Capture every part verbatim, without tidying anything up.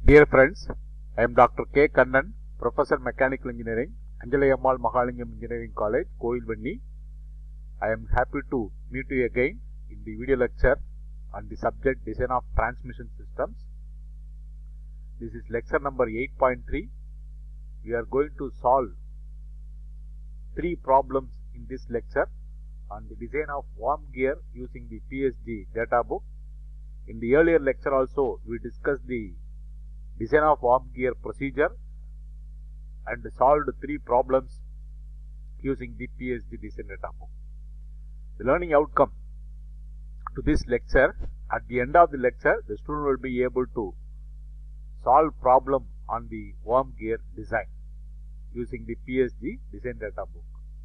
Dear friends, I am Doctor K. Kannan, Professor Mechanical Engineering, Anjalayammal Mahalingam Engineering College, Koilvanni. I am happy to meet you again in the video lecture on the subject Design of Transmission Systems. This is lecture number eight point three. We are going to solve three problems in this lecture on the design of worm gear using the P S G data book. In the earlier lecture also, we discussed the design of worm gear procedure and solved three problems using the P S G design data book. The learning outcome to this lecture, at the end of the lecture, the student will be able to solve problem on the worm gear design using the P S G design data book.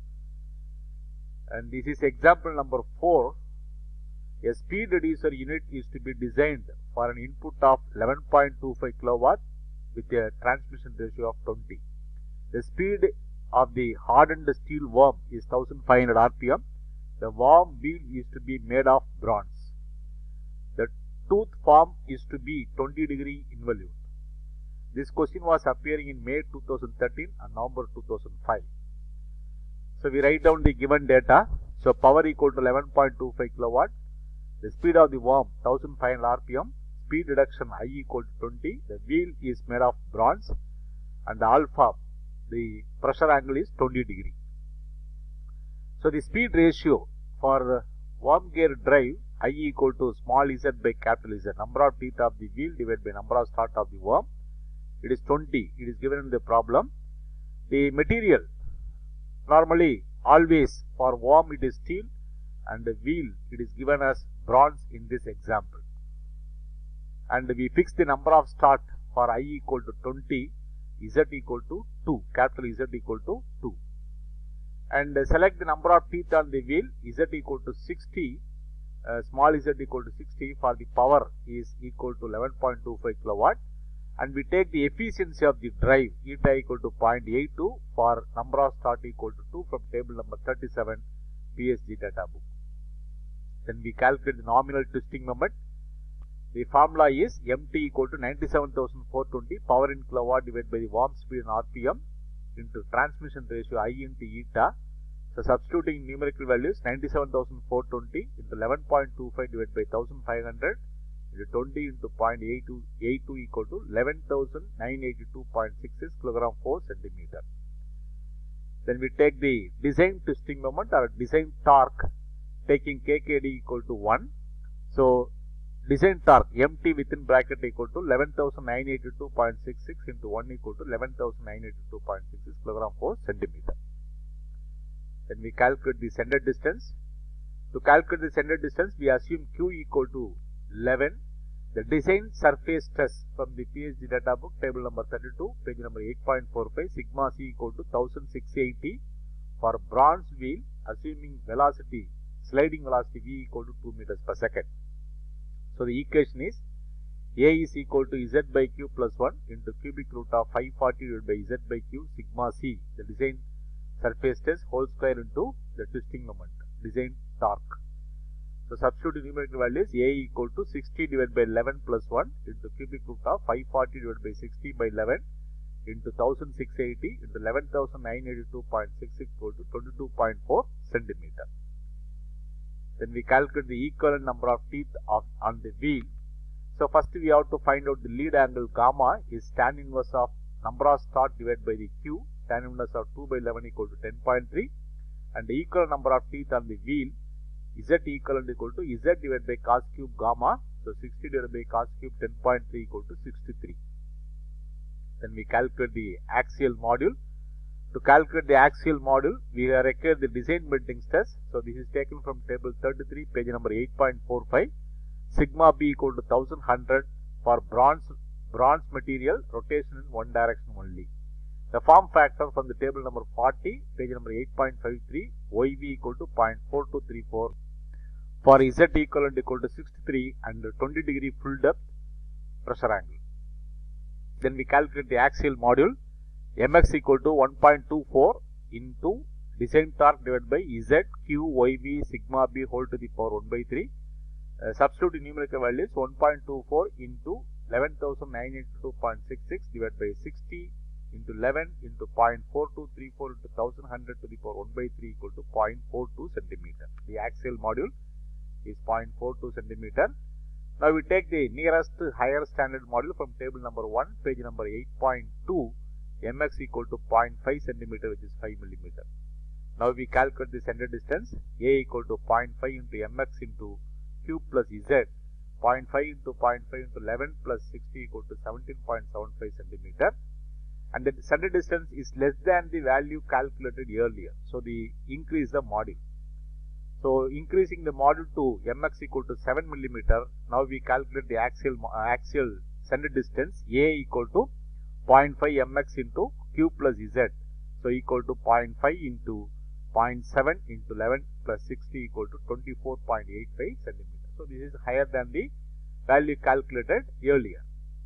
And this is example number four. A speed reducer unit is to be designed for an input of eleven point two five kilowatt with a transmission ratio of twenty. The speed of the hardened steel worm is one thousand five hundred R P M. The worm wheel is to be made of bronze. The tooth form is to be twenty degree involute. This question was appearing in May two thousand thirteen and November two thousand five. So we write down the given data. So power equal to eleven point two five kilowatt. The speed of the worm one thousand five hundred R P M. Speed reduction I equal to twenty. The wheel is made of bronze and the alpha, the pressure angle is twenty degree. So the speed ratio for worm gear drive I equal to small z by capital Z, number of teeth of the wheel divided by number of start of the worm. It is twenty. It is given in the problem. The material, normally always for worm it is steel and the wheel it is given as bronze in this example. And we fix the number of start for I equal to twenty, Z equal to two, capital Z equal to two. And select the number of teeth on the wheel, Z equal to sixty, uh, small z equal to sixty, for the power is equal to eleven point two five kilowatt. And we take the efficiency of the drive, eta equal to zero point eight two, for number of start equal to two from table number thirty-seven P S G data book. Then we calculate the nominal twisting moment. The formula is M T equal to ninety-seven thousand four hundred twenty, power in kilowatt divided by the worm speed in R P M into transmission ratio I into eta. So substituting numerical values, ninety-seven thousand four hundred twenty into eleven point two five divided by one thousand five hundred into twenty into zero point eight two eight two equal to eleven thousand nine hundred eighty-two point six six kilogram per centimeter. Then we take the design twisting moment or design torque, taking K K D equal to one. So design torque M T within bracket equal to eleven thousand nine hundred eighty-two point six six into one equal to eleven thousand nine hundred eighty-two point six six kilogram per centimeter. Then we calculate the center distance. To calculate the center distance, we assume Q equal to eleven. The design surface stress from the P S G data book, table number thirty-two, page number eight point four five, sigma C equal to one thousand six hundred eighty for bronze wheel, assuming velocity, sliding velocity V equal to two meters per second. So the equation is A is equal to Z by Q plus one into cubic root of five forty divided by Z by Q, sigma C, the design surface stress, whole square into the twisting moment, design torque. So substitute numerical values, A equal to sixty divided by eleven plus one into cubic root of five forty divided by sixty by eleven into one thousand six hundred eighty into eleven thousand nine hundred eighty-two point six six equal to twenty-two point four centimeter. Then we calculate the equivalent number of teeth of, on the wheel. So first we have to find out the lead angle gamma is tan inverse of number of start divided by the Q, tan inverse of two by eleven equal to ten point three, and the equal number of teeth on the wheel, Z equivalent equal to Z divided by cos cube gamma. So sixty divided by cos cube ten point three equal to sixty-three. Then we calculate the axial module. To calculate the axial module, we require the design bending stress. So this is taken from table thirty-three, page number eight point four five. Sigma B equal to one thousand one hundred for bronze bronze material, rotation in one direction only. The form factor from the table number forty, page number eight point five three, Y V equal to zero point four two three four for Z equivalent equal to sixty-three and twenty degree full depth pressure angle. Then we calculate the axial module, M X equal to one point two four into design torque divided by Z Q Y V sigma B whole to the power one by three. Uh, substitute numerical values, one point two four into eleven thousand nine hundred eighty-two point six six divided by sixty into eleven into zero point four two three four into one thousand one hundred to the power one by three equal to zero point four two centimeter. The axial module is zero point four two centimeter. Now we take the nearest higher standard module from table number one, page number eight point two, mx equal to zero point five centimeter, which is five millimeter. Now we calculate the center distance, A equal to zero point five into mx into q plus z, zero point five into zero point five into eleven plus sixty equal to seventeen point seven five centimeter. And the center distance is less than the value calculated earlier. So the increase the module. So increasing the module to mx equal to seven millimeter. Now we calculate the axial uh, axial center distance, A equal to zero point five mx into q plus z. So equal to zero point five into zero point seven into eleven plus sixty equal to twenty-four point eight five centimeter. So this is higher than the value calculated earlier.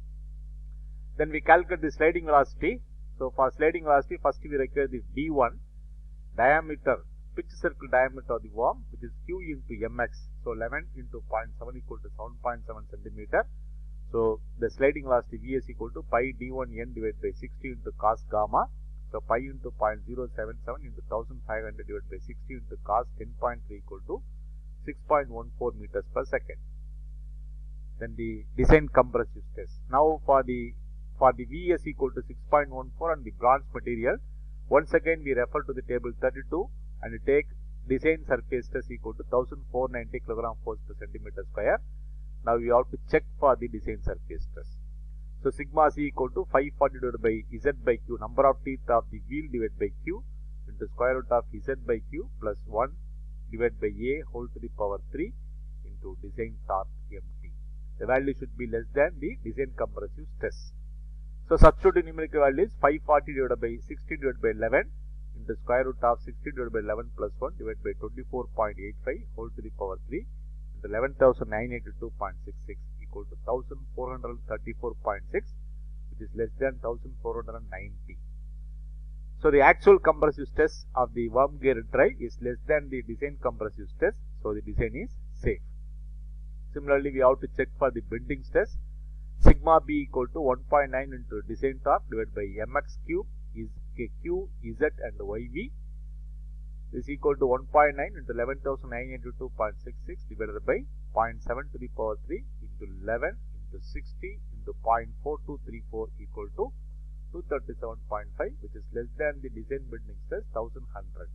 Then we calculate the sliding velocity. So for sliding velocity, first we require the d one diameter, pitch circle diameter of the worm, which is q into mx. So eleven into zero point seven equal to seven point seven centimeter. So the sliding velocity V is equal to pi d one n divided by sixty into cos gamma. So pi into zero point zero seven seven into one thousand five hundred divided by sixty into cos ten point three equal to six point one four meters per second. Then the design compressive stress. Now for the for the V is equal to six point one four on the bronze material. Once again we refer to the table thirty-two and we take design surface stress equal to one thousand four hundred ninety kilogram force per centimeter square. Now we have to check for the design surface stress. So sigma c equal to five forty divided by z by q, number of teeth of the wheel divided by q into square root of z by q plus one divided by a whole to the power three into design torque mt. The value should be less than the design compressive stress. So substitute numerical value is five forty divided by sixty divided by eleven into square root of sixty divided by eleven plus one divided by twenty-four point eight five whole to the power three into eleven thousand nine hundred eighty-two point six six equal to one thousand four hundred thirty-four point six, which is less than one thousand four hundred ninety. So the actual compressive stress of the worm gear drive is less than the design compressive stress. So the design is safe. Similarly, we have to check for the bending stress. Sigma b equal to one point nine into design torque divided by mx cube is q, z and yv is equal to one point nine into eleven thousand nine hundred eighty-two point six six divided by zero point seven to the power three into eleven into sixty into zero point four two three four equal to two hundred thirty-seven point five, which is less than the design bending stress one thousand one hundred.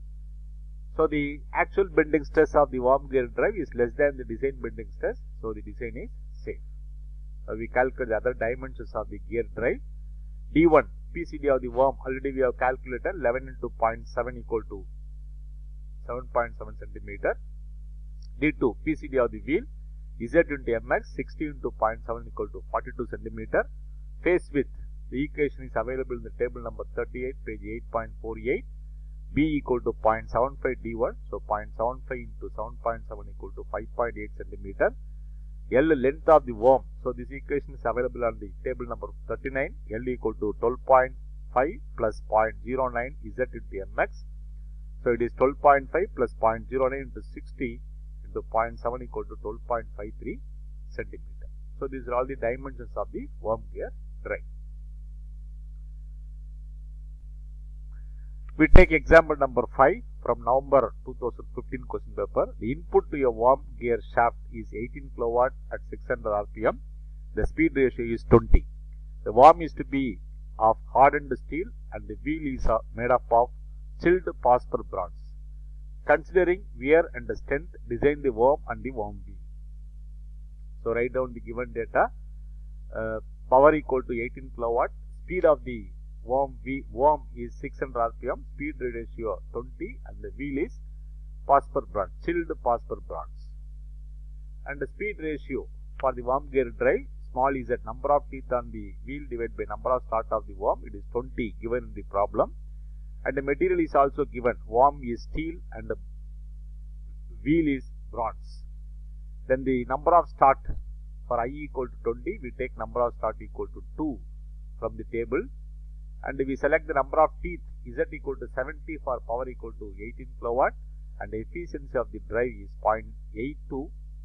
So the actual bending stress of the worm gear drive is less than the design bending stress. So the design is safe. Uh, we calculate the other dimensions of the gear drive. d one P C D of the worm, already we have calculated eleven into zero point seven equal to seven point seven centimeter. d two P C D of the wheel, z into mx, sixty into zero point seven equal to forty-two centimeter. Face width, the equation is available in the table number thirty-eight, page eight point four eight. B equal to zero point seven five d one, so zero point seven five into seven point seven equal to five point eight centimeter. L length of the worm, so this equation is available on the table number thirty-nine. L equal to twelve point five plus zero point zero nine z into mx. So it is twelve point five plus zero point zero nine into sixty into zero point seven equal to twelve point five three centimeter. So these are all the dimensions of the worm gear drive. We take example number five from November two thousand fifteen question paper. The input to a worm gear shaft is eighteen kilowatt at six hundred R P M. The speed ratio is twenty. The worm is to be of hardened steel and the wheel is uh, made up of chilled phosphor bronze. Considering wear and strength, design the worm and the worm wheel. So write down the given data. Uh, power equal to eighteen kilowatt. Speed of the worm, worm is six hundred R P M. Speed ratio twenty and the wheel is phosphor bronze, chilled phosphor bronze. And the speed ratio for the worm gear drive, small is that number of teeth on the wheel divided by number of start of the worm. It is twenty given in the problem. And the material is also given. Worm is steel and the wheel is bronze. Then the number of start for I equal to twenty, we take number of start equal to two from the table. And we select the number of teeth Z equal to seventy for power equal to eighteen kilowatt and the efficiency of the drive is zero point eight two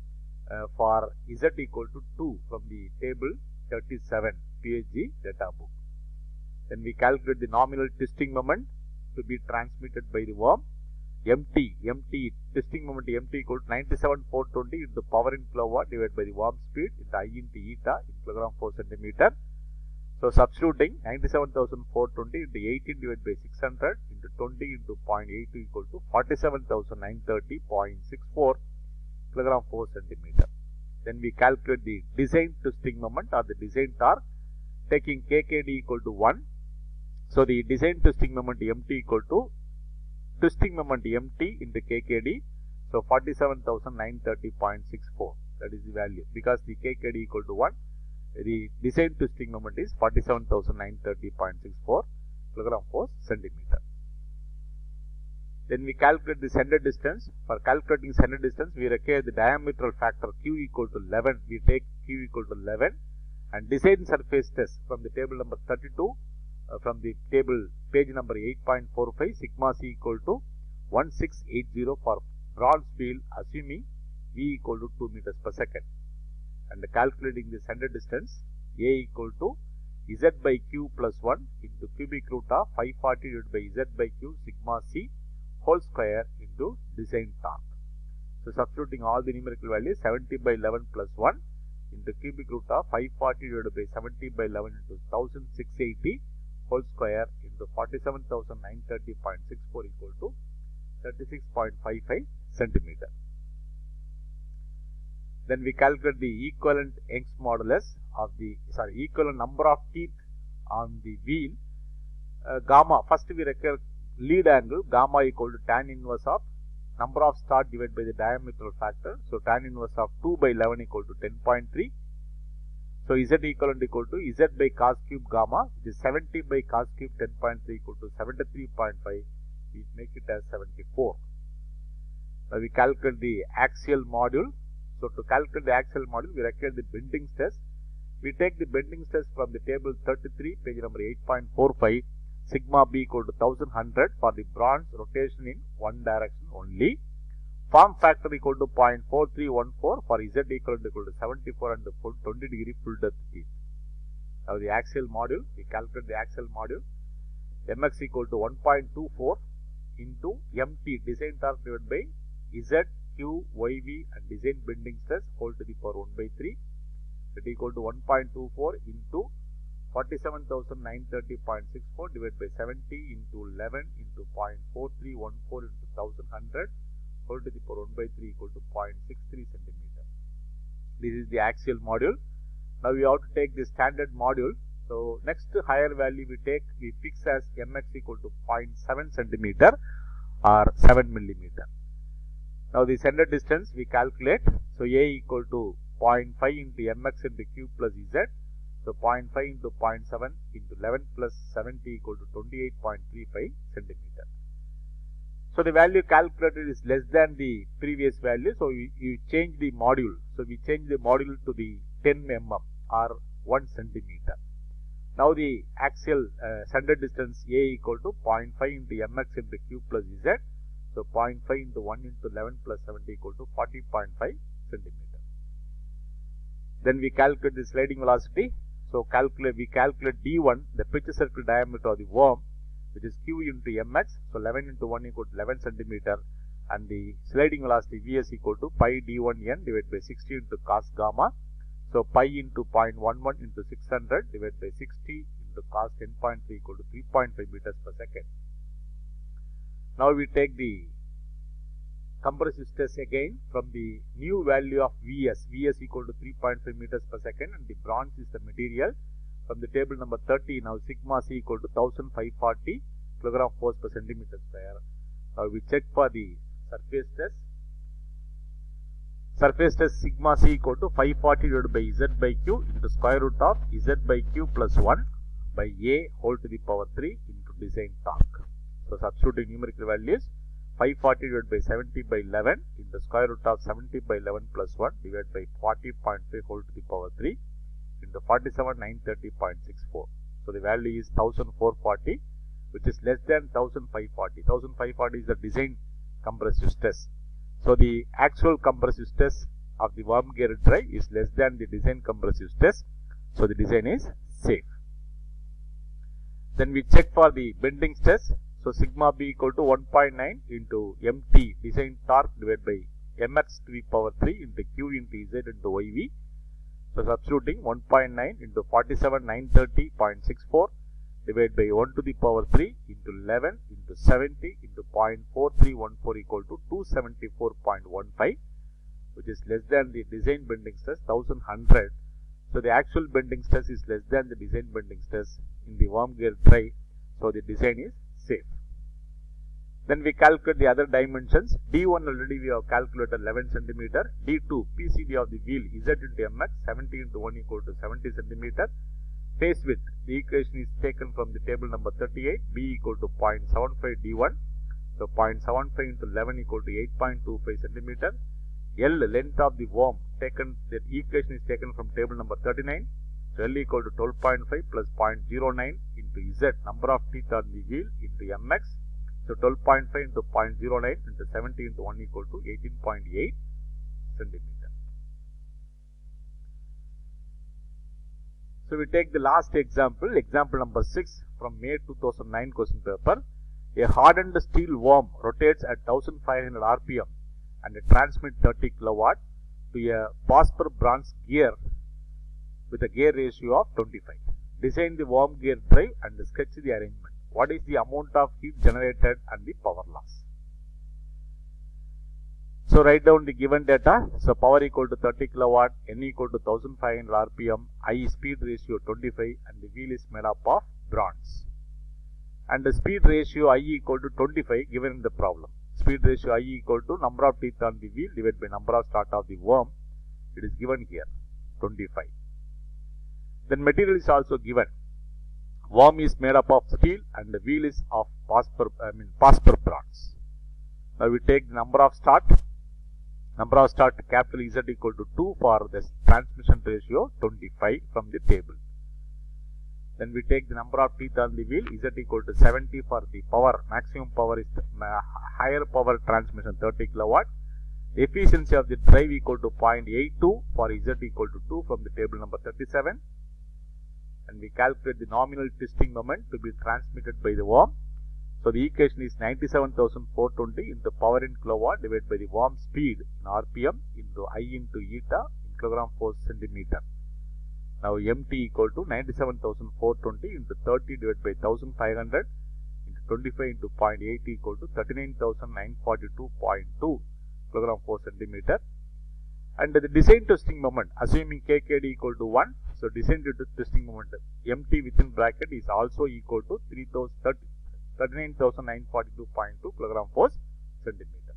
uh, for Z equal to two from the table thirty-seven P H G data book. Then we calculate the nominal twisting moment to be transmitted by the worm. M T, M T, twisting moment M T equal to ninety-seven thousand four hundred twenty into power in kilowatt divided by the worm speed into I into eta in kilogram per centimeter. So substituting ninety-seven thousand four hundred twenty into eighteen divided by six hundred into twenty into zero point eight two equal to forty-seven thousand nine hundred thirty point six four kilogram per centimeter. Then we calculate the design twisting moment or the design torque, taking K K D equal to one. So the design twisting moment M T equal to twisting moment M T into K K D. So forty-seven thousand nine hundred thirty point six four, that is the value, because the K K D equal to one. The design twisting moment is forty-seven thousand nine hundred thirty point six four kilogram per centimeter. Then we calculate the center distance. For calculating center distance, we require the diametral factor Q equal to eleven. We take Q equal to eleven and design surface test from the table number thirty-two, uh, from the table page number eight point four five, sigma C equal to one six eight zero for bronze field, assuming V equal to two meters per second. And calculating the center distance, A equal to Z by Q plus one into cubic root of five forty divided by Z by Q sigma C whole square into design torque. So substituting all the numerical values, seventy by eleven plus one into cubic root of five forty divided by seventy by eleven into one thousand six hundred eighty whole square into forty-seven thousand nine hundred thirty point six four equal to thirty-six point five five centimeter. Then we calculate the equivalent Young's modulus of the, sorry, equivalent number of teeth on the wheel. Uh, gamma, first we require lead angle, gamma equal to tan inverse of number of start divided by the diametral factor. So tan inverse of two by eleven equal to ten point three. So Z equivalent equal to Z by cos cube gamma, which is seventy by cos cube ten point three equal to seventy-three point five. We make it as seventy-four. Now we calculate the axial module. So to calculate the axial module, we require the bending stress. We take the bending stress from the table thirty-three, page number eight point four five, sigma B equal to one thousand one hundred for the bronze rotation in one direction only. Form factor equal to zero point four three one four for Z equal to, equal to seventy-four and the full twenty degree full depth teeth. Now the axial module, we calculate the axial module. M X equal to one point two four into M T design torque divided by Z, Q, Y V and design bending stress whole to the power one by three, that equal to one point two four into forty-seven thousand nine hundred thirty point six four divided by seventy into eleven into zero point four three one four into one thousand one hundred whole to the power one by three equal to zero point six three centimeter. This is the axial module. Now we have to take the standard module. So next higher value we take, we fix as M X equal to zero point seven centimeter or seven millimeter. Now the center distance we calculate. So A equal to zero point five into M X into Q plus Z. So zero point five into zero point seven into eleven plus seventy equal to twenty-eight point three five centimeter. So the value calculated is less than the previous value. So you, you change the module. So we change the module to the ten millimeters or one centimeter. Now the axial uh, center distance A equal to zero point five into M X into Q plus Z. So zero point five into one into eleven plus seventy equal to forty point five centimeter. Then we calculate the sliding velocity. So calculate we calculate D one, the pitch circle diameter of the worm, which is Q into M X. So eleven into one equal to eleven centimeter, and the sliding velocity V S equal to pi D one N divided by sixty into cos gamma. So pi into zero point one one into six hundred divided by sixty into cos ten point three equal to three point five meters per second. Now we take the compressive stress again from the new value of V S. V S equal to three point five meters per second, and the bronze is the material. From the table number thirty, now sigma C equal to one thousand five hundred forty kilogram force per centimeter square. Now we check for the surface stress. Surface stress sigma C equal to five hundred forty divided by Z by Q into square root of Z by Q plus one by A whole to the power three into design torque. So substituting numerical values, five hundred forty divided by seventy by eleven into square root of seventy by eleven plus one divided by forty point five whole to the power three into forty-seven thousand nine hundred thirty point six four. So the value is one thousand four hundred forty, which is less than one thousand five hundred forty. one thousand five hundred forty is the design compressive stress. So the actual compressive stress of the worm gear drive is less than the design compressive stress. So the design is safe. Then we check for the bending stress. So sigma b equal to one point nine into mt design torque divided by mx to the power three into q into z into yv. So substituting one point nine into forty-seven nine thirty point six four divided by one to the power three into eleven into seventy into zero point four three one four equal to two seventy-four point one five, which is less than the design bending stress one thousand one hundred. So the actual bending stress is less than the design bending stress in the worm gear drive. So the design is safe. Then we calculate the other dimensions. D one already we have calculated eleven centimeter. D two P C D of the wheel Z into mx, seventy into one equal to seventy centimeter. Face width, the equation is taken from the table number thirty-eight. B equal to zero point seven five D one. So zero point seven five into eleven equal to eight point two five centimeter. L, length of the worm, taken, the equation is taken from table number thirty-nine. So L equal to twelve point five plus zero point zero nine into Z, number of teeth on the wheel, into mx. So twelve point five into zero point zero nine into seventy into one equal to eighteen point eight centimeter. So we take the last example, example number six from May two thousand nine question paper. A hardened steel worm rotates at fifteen hundred R P M and transmits thirty kilowatt to a Vosper bronze gear with a gear ratio of twenty-five. Design the worm gear drive and sketch the arrangement. What is the amount of heat generated and the power loss? So write down the given data. So power equal to thirty kilowatt, N equal to fifteen hundred R P M, I speed ratio twenty-five, and the wheel is made up of bronze. And the speed ratio I equal to twenty-five given in the problem. Speed ratio I equal to number of teeth on the wheel divided by number of start of the worm. It is given here, twenty-five. Then material is also given. Worm is made up of steel and the wheel is of Vosper, I mean Vosper bronze. Now we take the number of start. Number of start capital Z equal to two for the transmission ratio twenty-five from the table. Then we take the number of teeth on the wheel, Z equal to seventy for the power. Maximum power is uh, higher power transmission thirty kilowatt. Efficiency of the drive equal to zero point eight two for Z equal to two from the table number thirty-seven. And we calculate the nominal twisting moment to be transmitted by the worm. So the equation is ninety-seven thousand four hundred twenty into power in kilowatt divided by the worm speed in R P M into I into eta in kilogram per centimeter. Now mt equal to ninety-seven thousand four hundred twenty into thirty divided by fifteen hundred into twenty-five into zero point eight equal to thirty-nine thousand nine hundred forty-two point two kilogram per centimeter. And the design twisting moment, assuming K K D equal to one, so design twisting moment mt within bracket is also equal to thirty-nine thousand nine hundred forty-two point two kilogram per centimeter.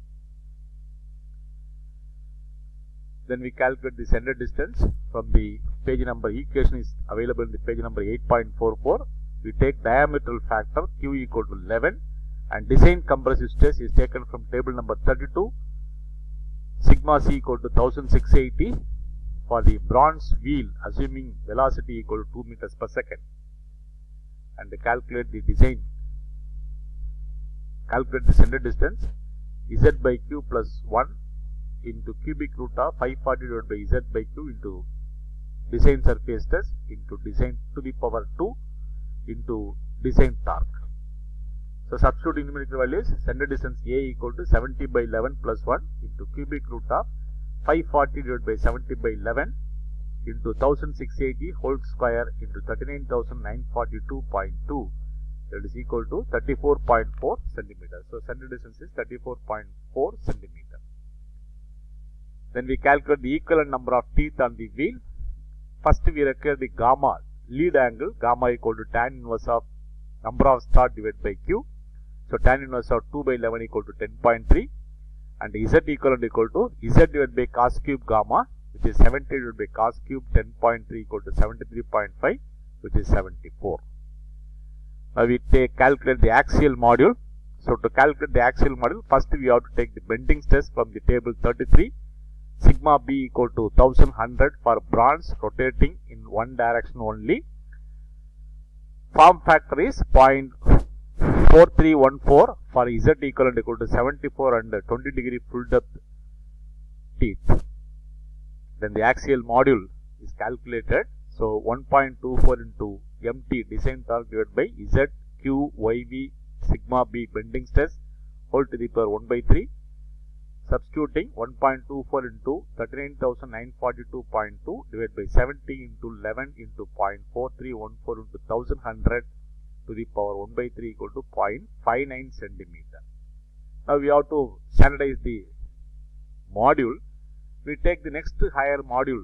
Then we calculate the center distance from the page number, equation is available in the page number eight point four four. We take diametral factor Q equal to eleven and design compressive stress is taken from table number thirty-two. Sigma C equal to sixteen eighty for the bronze wheel, assuming velocity equal to two meters per second. And calculate the design, calculate the center distance Z by Q plus one into cubic root of five forty divided by Z by Q into design surface test into design to the power two into design torque. So substituting numerical values, center distance A equal to seventy by eleven plus one into cubic root of five forty divided by seventy by eleven into sixteen eighty whole square into thirty-nine thousand nine hundred forty-two point two, that is equal to thirty-four point four centimeters. So center distance is thirty-four point four centimeters. Then we calculate the equivalent number of teeth on the wheel. First we require the gamma, lead angle, gamma equal to tan inverse of number of start divided by Q. So tan inverse of two by eleven equal to ten point three, and Z equivalent equal to Z divided by cos cube gamma, which is seventy divided by cos cube ten point three equal to seventy-three point five, which is seventy-four. Now we take calculate the axial module. So to calculate the axial module, first we have to take the bending stress from the table thirty-three. Sigma B equal to eleven hundred for bronze rotating in one direction only. Form factor is zero point four three one four for Z equivalent equal to seventy-four and twenty degree full depth teeth. then the axial module is calculated. So one point two four into mt design torque divided by Z Q Y V sigma b bending stress whole to the power one by three. Substituting one point two four into thirty-nine thousand nine hundred forty-two point two divided by seventy into eleven into zero point four three one four into one thousand one hundred to the power one by three equal to zero point five nine centimeter. Now we have to standardize the module. We take the next higher module.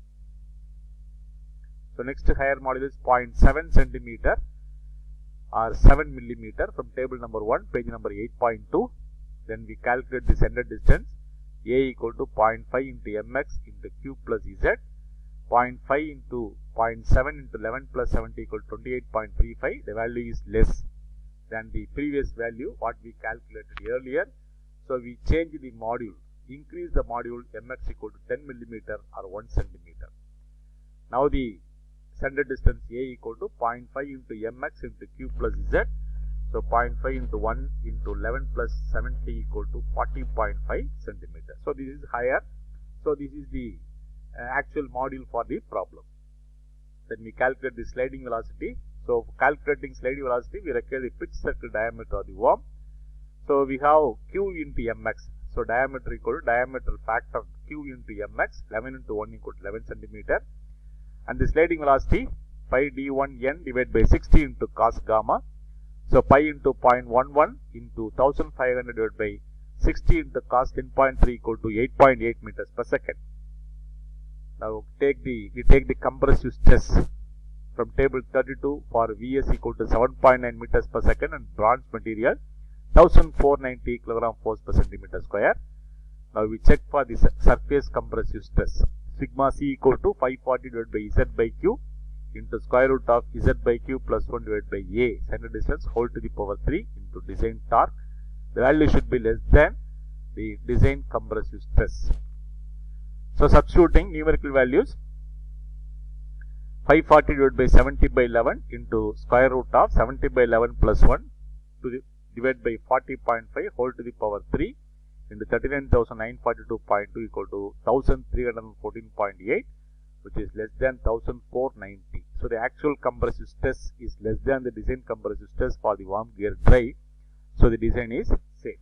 So next higher module is zero point seven centimeter or seven millimeter from table number one, page number eight point two. Then we calculate the center distance. A equal to zero point five into mx into q plus z. zero point five into zero point seven into eleven plus seventy equal to twenty-eight point three five. The value is less than the previous value what we calculated earlier. So we change the module. Increase the module mx equal to ten millimeter or one centimeter. Now the center distance A equal to zero point five into mx into q plus z. So zero point five into one into eleven plus seventy equal to forty point five centimeter. So this is higher. So this is the uh, actual module for the problem. Then we calculate the sliding velocity. So for calculating sliding velocity, we require the pitch circle diameter of the worm. So we have q into mx. So diameter equal to diameter factor q into mx. eleven into one equal to eleven centimeter. And the sliding velocity pi d one n divided by sixty into cos gamma. So pi into zero point one one into fifteen hundred divided by sixty into cos ten point three equal to eight point eight meters per second. Now take the we take the compressive stress from table thirty-two for Vs equal to seven point nine meters per second and bronze material one thousand four hundred ninety kilogram force per centimeter square. Now we check for the surface compressive stress. Sigma c equal to five forty divided by z by q into square root of z by q plus one divided by a center distance whole to the power three into design torque. The value should be less than the design compressive stress. So substituting numerical values, five forty divided by seventy by eleven into square root of seventy by eleven plus one to the divided by forty point five whole to the power three into thirty-nine thousand nine hundred forty-two point two equal to one thousand three hundred fourteen point eight, which is less than one thousand four hundred ninety. So the actual compressive stress is less than the design compressive stress for the worm gear drive. So the design is safe.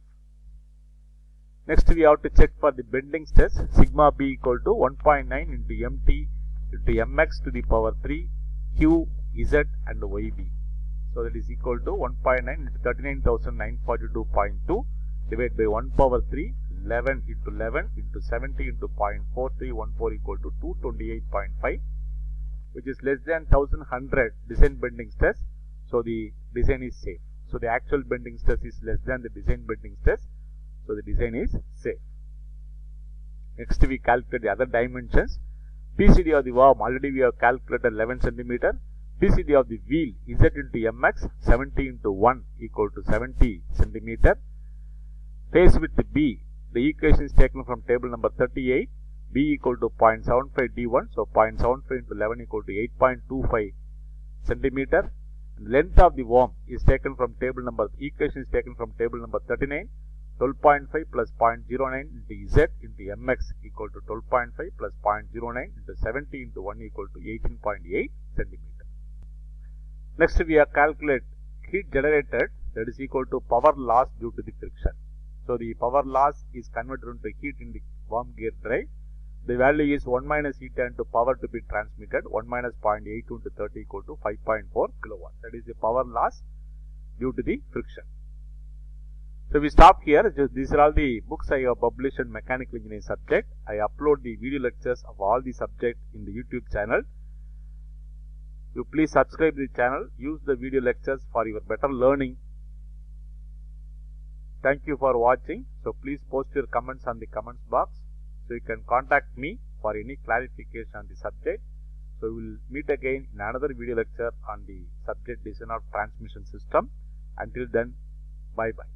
Next we have to check for the bending stress. Sigma b equal to one point nine into mt into mx to the power three q z and yb. So that is equal to one point nine into thirty-nine thousand nine hundred forty-two point two divided by one power three, eleven into eleven into seventy into zero point four three one four equal to two hundred twenty-eight point five, which is less than one thousand one hundred design bending stress. So the design is safe. So the actual bending stress is less than the design bending stress. So the design is safe. Next we calculate the other dimensions. P C D of the worm already we have calculated eleven centimeter. P C D of the wheel Z into mx seventy into one equal to seventy centimeter. Face width B, the equation is taken from table number thirty-eight. B equal to zero point seven five d one, so zero point seven five into eleven equal to eight point two five centimeter. Length of the worm is taken from table number, equation is taken from table number thirty-nine. twelve point five plus zero point zero nine into Z into mx equal to twelve point five plus zero point zero nine into seventy into one equal to eighteen point eight centimeter. Next we have calculate heat generated, that is equal to power loss due to the friction. So the power loss is converted into heat in the worm gear drive. The value is one minus eta into power to be transmitted, one minus zero point eight two into thirty equal to five point four kilowatt. That is the power loss due to the friction. So we stop here. Just these are all the books I have published in mechanical engineering subject. I upload the video lectures of all the subjects in the YouTube channel. You please subscribe to the channel. Use the video lectures for your better learning. Thank you for watching. So please post your comments on the comments box. So you can contact me for any clarification on the subject. So we will meet again in another video lecture on the subject design of transmission system. Until then, bye bye.